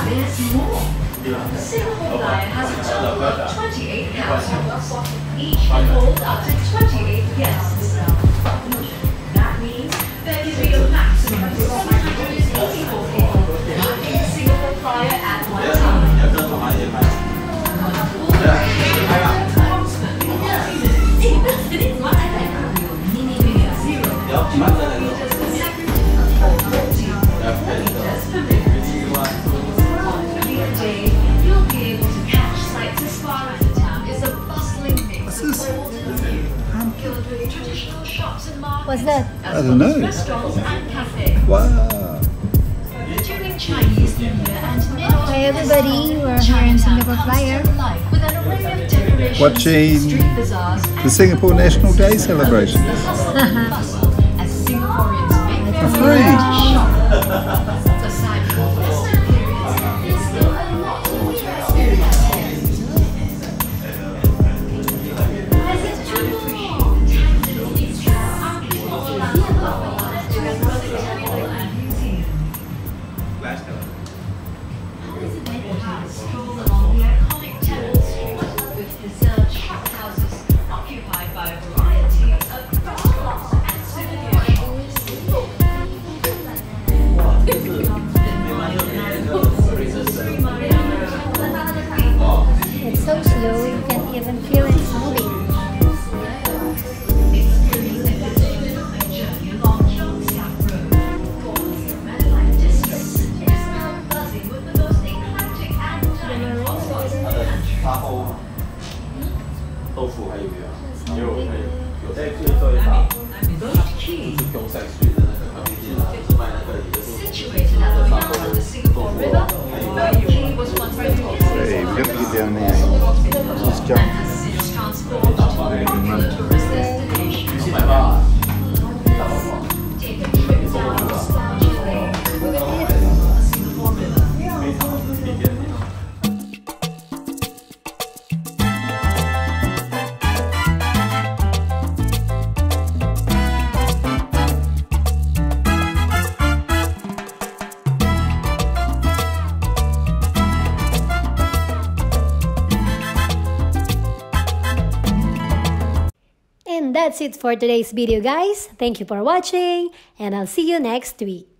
There's more. The Singapore Flyer has a total of 28 capsules. Each can hold up to 28 guests. That means there can be a maximum of 784 people in the Singapore Flyer at one time. What's that? I don't know. Restaurants and cafes. Wow. During Chinese New Year and Hi everybody, we're here in Singapore Flyer. with an array of decorations, Watching street bazaars, the Singapore National Day celebration. as Singaporeans make their For way free. to shop. Aside from festive periods, there's still a lot more to experience here. Visit to appreciate the tangible history, architecture, and museum. Stroll along the iconic Temple Street with preserved shop houses occupied by a variety of restaurants and souvenir shops. It's so slow, you can't even feel it moving. Situated at the mouth of the Singapore River, Boat Quay was once the busiest Hey, we've got to get down there. Just and jump. has since transformed to a popular tourist destination. Take a trip down nostalgia lane with a view of the Singapore River. And that's it for today's video, guys. Thank you for watching, and I'll see you next week.